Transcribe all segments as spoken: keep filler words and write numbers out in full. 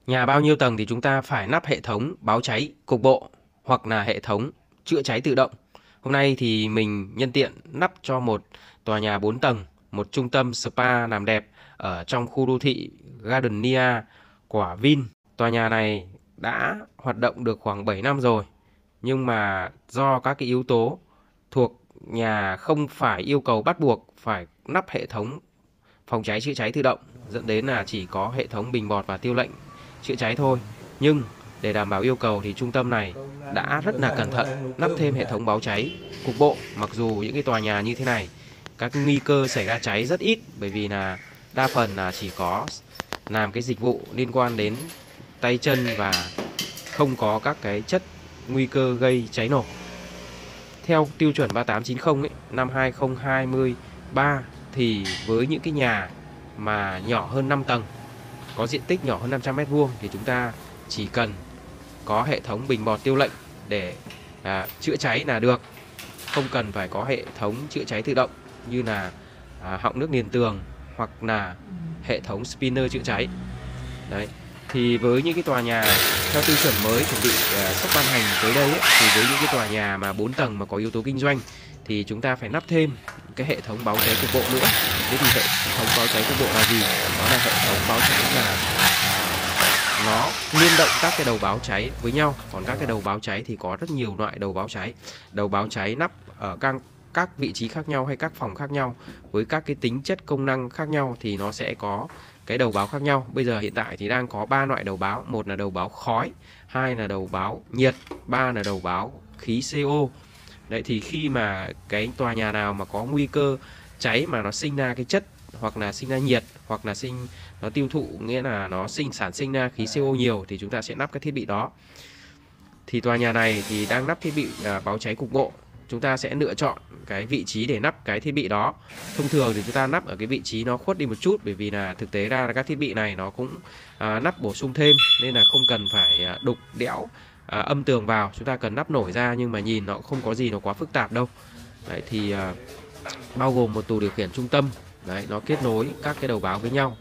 Nhà bao nhiêu tầng thì chúng ta phải lắp hệ thống báo cháy cục bộ hoặc là hệ thống chữa cháy tự động. Hôm nay thì mình nhân tiện lắp cho một tòa nhà bốn tầng, một trung tâm spa làm đẹp ở trong khu đô thị Gardenia của Vin. Tòa nhà này đã hoạt động được khoảng bảy năm rồi, nhưng mà do các cái yếu tố thuộc nhà không phải yêu cầu bắt buộc phải lắp hệ thống phòng cháy chữa cháy tự động, dẫn đến là chỉ có hệ thống bình bọt và tiêu lệnh chữa cháy thôi. Nhưng để đảm bảo yêu cầu thì trung tâm này đã rất là cẩn thận lắp thêm hệ thống báo cháy cục bộ. Mặc dù những cái tòa nhà như thế này các nguy cơ xảy ra cháy rất ít, bởi vì là đa phần là chỉ có làm cái dịch vụ liên quan đến tay chân và không có các cái chất nguy cơ gây cháy nổ. Theo tiêu chuẩn ba tám chín không ấy, năm hai không hai ba thì với những cái nhà mà nhỏ hơn năm tầng, có diện tích nhỏ hơn năm trăm mét vuông thì chúng ta chỉ cần có hệ thống bình bọt tiêu lệnh để à, chữa cháy là được, không cần phải có hệ thống chữa cháy tự động như là à, họng nước liền tường hoặc là hệ thống spinner chữa cháy. Đấy. Thì với những cái tòa nhà theo tiêu chuẩn mới chuẩn bị uh, sắp ban hành tới đây ấy, thì với những cái tòa nhà mà bốn tầng mà có yếu tố kinh doanh thì chúng ta phải lắp thêm cái hệ thống báo cháy cục bộ nữa. Thế thì hệ thống báo cháy cục bộ là gì? Đó là hệ thống báo cháy là uh, nó liên động các cái đầu báo cháy với nhau. Còn các cái đầu báo cháy thì có rất nhiều loại đầu báo cháy. Đầu báo cháy lắp ở các các vị trí khác nhau hay các phòng khác nhau với các cái tính chất công năng khác nhau thì nó sẽ có cái đầu báo khác nhau. Bây giờ hiện tại thì đang có ba loại đầu báo, một là đầu báo khói, hai là đầu báo nhiệt, ba là đầu báo khí xê o. Đấy, thì khi mà cái tòa nhà nào mà có nguy cơ cháy mà nó sinh ra cái chất hoặc là sinh ra nhiệt hoặc là sinh nó tiêu thụ, nghĩa là nó sinh sản sinh ra khí xê o nhiều thì chúng ta sẽ lắp cái thiết bị đó. Thì tòa nhà này thì đang lắp thiết bị à, báo cháy cục bộ. Chúng ta sẽ lựa chọn cái vị trí để lắp cái thiết bị đó. Thông thường thì chúng ta lắp ở cái vị trí nó khuất đi một chút, bởi vì là thực tế ra là các thiết bị này nó cũng à, lắp bổ sung thêm, nên là không cần phải à, đục đẽo à, âm tường vào. Chúng ta cần lắp nổi ra nhưng mà nhìn nó không có gì nó quá phức tạp đâu. Đấy, thì à, bao gồm một tủ điều khiển trung tâm. Đấy, nó kết nối các cái đầu báo với nhau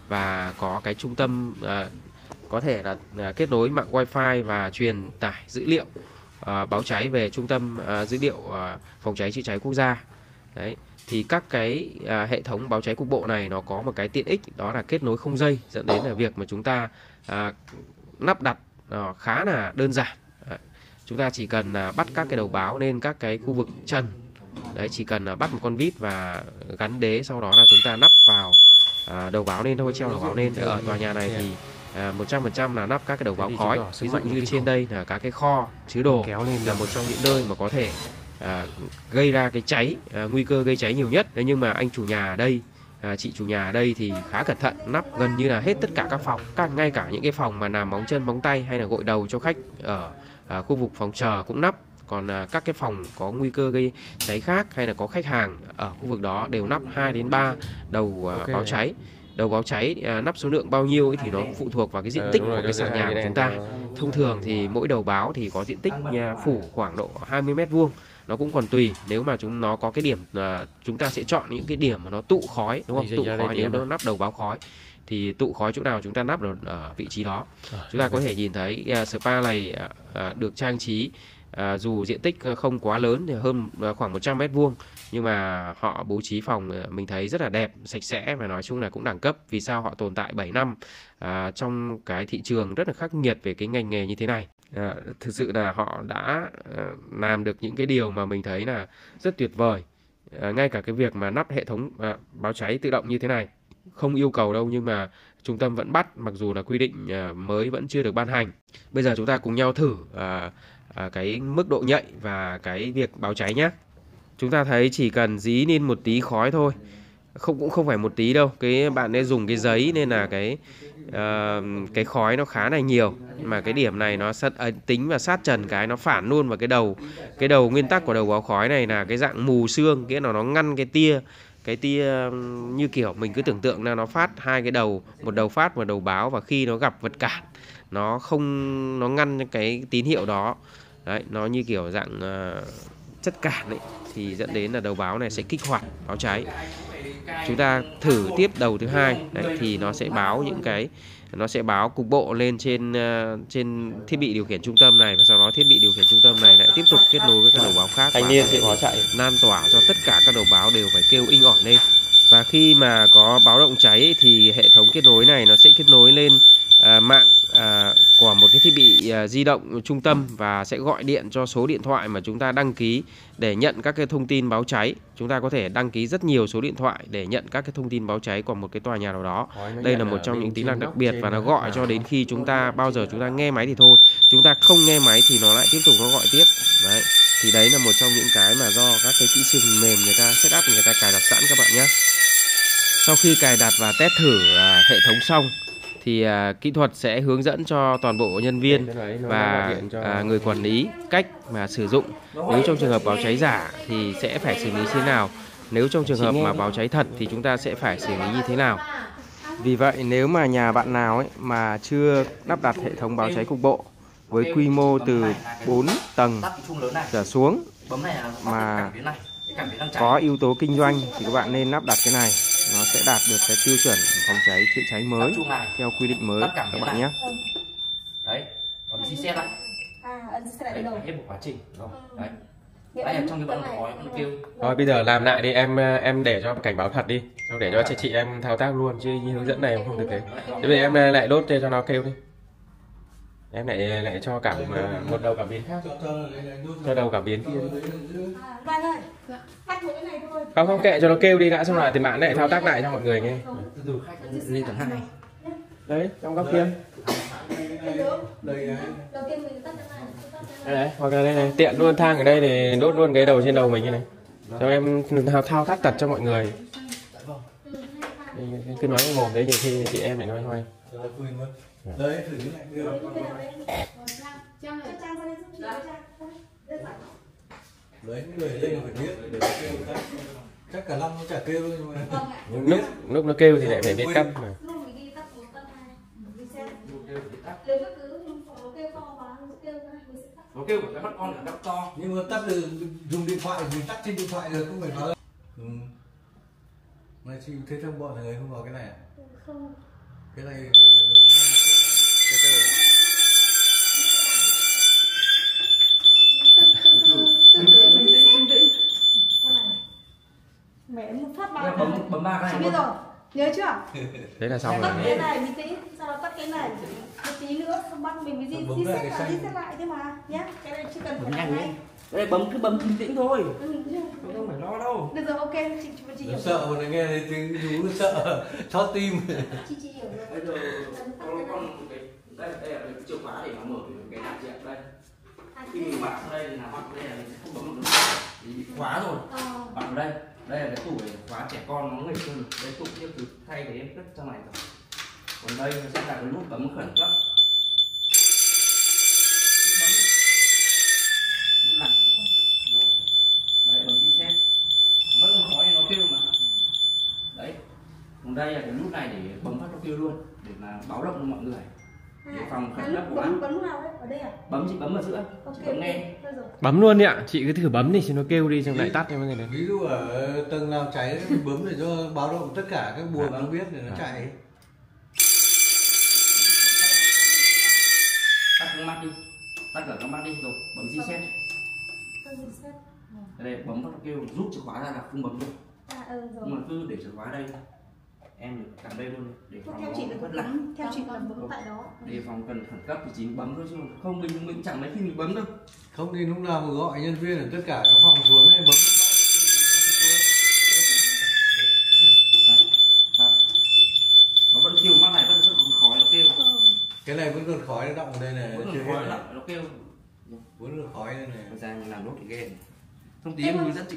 và có cái trung tâm à, có thể là à, kết nối mạng wifi và truyền tải dữ liệu À, báo cháy về trung tâm à, dữ liệu à, phòng cháy chữa cháy quốc gia. Đấy, thì các cái à, hệ thống báo cháy cục bộ này nó có một cái tiện ích, đó là kết nối không dây, dẫn đến là việc mà chúng ta à, lắp đặt à, khá là đơn giản. À, chúng ta chỉ cần à, bắt các cái đầu báo lên các cái khu vực trần. Đấy, chỉ cần à, bắt một con vít và gắn đế, sau đó là chúng ta lắp vào à, đầu báo lên thôi, treo đầu báo lên. Ở tòa nhà này thì một trăm phần trăm là lắp các cái đầu báo khói. Ví dụ như trên đây là các cái kho chứa đồ, là một trong những nơi mà có thể à, gây ra cái cháy, à, nguy cơ gây cháy nhiều nhất. Thế nhưng mà anh chủ nhà ở đây, à, chị chủ nhà ở đây thì khá cẩn thận, lắp gần như là hết tất cả các phòng, các ngay cả những cái phòng mà làm móng chân móng tay hay là gội đầu cho khách ở à, khu vực phòng chờ cũng lắp. Còn à, các cái phòng có nguy cơ gây cháy khác hay là có khách hàng ở khu vực đó đều lắp hai đến ba đầu à, okay. báo cháy. Đầu báo cháy à, nắp số lượng bao nhiêu ấy thì nó phụ thuộc vào cái diện tích của cái sàn nhà của chúng ta. Thông thường thì mỗi đầu báo thì có diện tích nhà phủ khoảng độ hai mươi mét vuông. Nó cũng còn tùy, nếu mà chúng nó có cái điểm à, chúng ta sẽ chọn những cái điểm mà nó tụ khói, đúng không? Tụ khói, nếu nó nắp đầu báo khói thì tụ khói chỗ nào chúng ta nắp ở, ở vị trí đó. Chúng ta có thể nhìn thấy à, spa này à, được trang trí à, dù diện tích không quá lớn thì hơn khoảng một trăm mét vuông, nhưng mà họ bố trí phòng mình thấy rất là đẹp, sạch sẽ và nói chung là cũng đẳng cấp. Vì sao? Họ tồn tại bảy năm à, trong cái thị trường rất là khắc nghiệt về cái ngành nghề như thế này. À, thực sự là họ đã à, làm được những cái điều mà mình thấy là rất tuyệt vời. À, ngay cả cái việc mà lắp hệ thống à, báo cháy tự động như thế này không yêu cầu đâu, nhưng mà trung tâm vẫn bắt, mặc dù là quy định à, mới vẫn chưa được ban hành. Bây giờ chúng ta cùng nhau thử à, à, cái mức độ nhạy và cái việc báo cháy nhé. Chúng ta thấy chỉ cần dí lên một tí khói thôi, không cũng không phải một tí đâu, cái bạn ấy dùng cái giấy nên là cái uh, cái khói nó khá là nhiều, mà cái điểm này nó sát, uh, tính và sát trần cái nó phản luôn vào cái đầu. Cái đầu nguyên tắc của đầu báo khói này là cái dạng mù sương, nghĩa là nó ngăn cái tia cái tia như kiểu mình cứ tưởng tượng là nó phát hai cái đầu, một đầu phát và đầu báo, và khi nó gặp vật cản nó không nó ngăn cái tín hiệu đó. Đấy, nó như kiểu dạng uh, chất cản ấy, thì dẫn đến là đầu báo này sẽ kích hoạt báo cháy. Chúng ta thử tiếp đầu thứ hai, đấy, thì nó sẽ báo những cái nó sẽ báo cục bộ lên trên uh, trên thiết bị điều khiển trung tâm này, và sau đó thiết bị điều khiển trung tâm này lại tiếp tục kết nối với các đầu báo khác. Thanh niên chịu khó chạy lan tỏa cho tất cả các đầu báo đều phải kêu inh ỏi lên. Và khi mà có báo động cháy thì hệ thống kết nối này nó sẽ kết nối lên uh, mạng uh, của một cái thiết bị uh, di động trung tâm, và sẽ gọi điện cho số điện thoại mà chúng ta đăng ký để nhận các cái thông tin báo cháy. Chúng ta có thể đăng ký rất nhiều số điện thoại để nhận các cái thông tin báo cháy của một cái tòa nhà nào đó. Đây là một trong những tính năng đặc biệt, và nó gọi cho đến khi chúng ta bao giờ chúng ta nghe máy thì thôi. Chúng ta không nghe máy thì nó lại tiếp tục nó gọi tiếp. Đấy. Thì đấy là một trong những cái mà do các cái kỹ sư phần mềm người ta setup, người ta cài đặt sẵn các bạn nhé. Sau khi cài đặt và test thử à, hệ thống xong thì à, kỹ thuật sẽ hướng dẫn cho toàn bộ nhân viên và à, người quản lý cách mà sử dụng. Nếu trong trường hợp báo cháy giả thì sẽ phải xử lý thế nào, nếu trong trường hợp mà báo cháy thật thì chúng ta sẽ phải xử lý như thế nào. Vì vậy nếu mà nhà bạn nào ấy mà chưa lắp đặt hệ thống báo cháy cục bộ với quy mô từ bốn tầng trở xuống mà có yếu tố kinh doanh thì các bạn nên lắp đặt cái này. Nó sẽ đạt được cái tiêu chuẩn phòng cháy chữa cháy mới theo quy định mới các bạn nhé. Đấy, còn reset lại. Đấy, hết một quá trình. Đấy. Đấy, trong cái bận khói nó kêu. Rồi bây giờ làm lại đi, em em để cho cảnh báo thật đi, xong để cho chị chị em thao tác luôn, chứ như hướng dẫn này em không được đấy. Thế bây em lại đốt cho nó kêu đi. Em lại lại cho cả một đầu cảm biến khác, cho đầu cảm biến kia. Không không kệ cho nó kêu đi đã, xong rồi thì bạn lại thao tác lại cho mọi người nghe. Lên tầng hai. Đấy, trong góc kia. Đây này, hoặc là đây này, tiện luôn thang ở đây thì đốt luôn cái đầu trên đầu mình như này. Cho em thao thao tác tật cho mọi người. Cứ nói cái mồm đấy nhiều khi chị em lại nói hoài. Đấy, thử lại đưa. Đấy, những người lên phải biết để kêu các. Chắc cả năm nó chả kêu nhưng mà lúc lúc nó kêu thì lại phải biết cắt mà. Nó kêu của cái mắt con là đắp to. Nhưng mà tắt được dùng điện thoại thì tắt trên điện thoại được, không phải nói. Ừ. Mà chị thấy trong bọn người không có cái này à? Không. Cái này gần gần cái từ bình tĩnh bình tĩnh. Con này. Mẹ một phát ba bấm bấm ba cái này. biết rồi. Nhớ chưa? Thế là xong rồi. Tắt cái này bình tĩnh, sau đó tắt cái này. Một tí nữa xong bắt mình mới di di xét lại, di xét lại thế mà nhé. Cái này chỉ cần bấm nhanh đi. Đây bấm cứ bấm bình tĩnh thôi. Ừ, không phải lo đâu. được rồi, ok, chị chị chị hiểu. sợ mà nghe thấy tiếng rú sợ thót tim. Chị chị hiểu rồi. Bây giờ con con cái đây đây là cái chìa khóa để nó mở cái nạp điện đây. Khi mình bạn ở đây thì là bạn đây là mình sẽ không bấm được vì bị khóa rồi. Bạn ở đây, đây là cái tủ để khóa trẻ con nó nghịch hơn. Đây tủ tiếp từ thay thế tất trong này rồi. Còn đây nó sẽ là cái nút bấm khẩn cấp. Nút này. Rồi. Đấy bấm reset. Vẫn còn khói nó kêu mà. Đấy. Còn đây là cái nút này để bấm phát nó kêu luôn để mà báo động cho mọi người. Để phòng khẩn cấp của bấm bấm nào đấy? Ở đây à? Bấm chị bấm ở giữa. Chị bấm nghe. Bấm luôn đi ạ, chị cứ thử bấm đi cho nó kêu đi xong lại tắt cho mọi người. Ví dụ ở tầng nào cháy mình bấm để cho báo động tất cả các buồng nó biết để nó chạy. Tắt con mắt đi, tắt cả con mắt đi rồi bấm reset. Đây bấm nó kêu rút chìa khóa ra là không bấm được. À, ừ, rồi. Nhưng mà cứ để chìa khóa đây, em được cầm đây luôn để phòng theo chị là nó bấm, theo chị là bấm tại đó. để phòng cần khẩn cấp thì chỉ bấm thôi chứ không mình mình chẳng mấy khi mình bấm đâu. Không thì lúc nào mà gọi nhân viên ở tất cả các phòng xuống ấy bấm. Nó vẫn kêu mắt này vẫn vẫn còn khói nó kêu. Cái này vẫn còn khói nó động ở đây này. Vẫn còn khói nó kêu. Vẫn còn khói đây này. Bây giờ mình làm nốt cái ghê. Thông tí em hướng dẫn chị.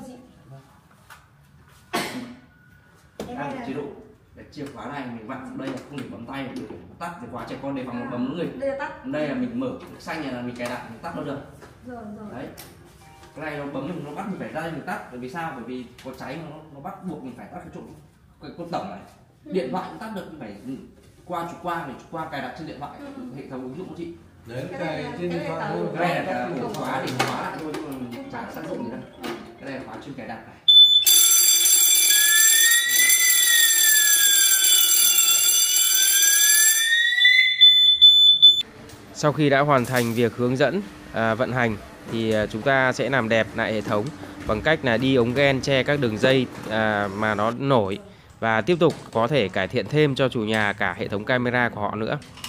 Đang chế độ để chìa khóa này mình vặn xuống đây là không để bấm tay được, tắt chìa khóa trẻ con để phòng nó bấm người. Đây là tắt. Đây là mình mở cái xanh này là mình cài đặt mình tắt nó được. Rồi rồi. Đấy. Cái này nó bấm mình nó bắt mình phải ra đây mình tắt, bởi vì sao? Bởi vì có cháy nó nó bắt buộc mình phải tắt cái chỗ cái cốt tổng này. Điện thoại cũng tắt được, mình phải qua trục qua để trục qua cài đặt trên điện thoại, hệ thống ứng dụng của chị. Đấy cái này trên điện thoại thôi. Cái này là ổ khóa để khóa lại thôi, chứ mình chả tác dụng gì đâu. Cái này là khóa chuyên cài đặt này. Sau khi đã hoàn thành việc hướng dẫn à, vận hành thì à, chúng ta sẽ làm đẹp lại hệ thống bằng cách là đi ống gen che các đường dây à, mà nó nổi, và tiếp tục có thể cải thiện thêm cho chủ nhà cả hệ thống camera của họ nữa.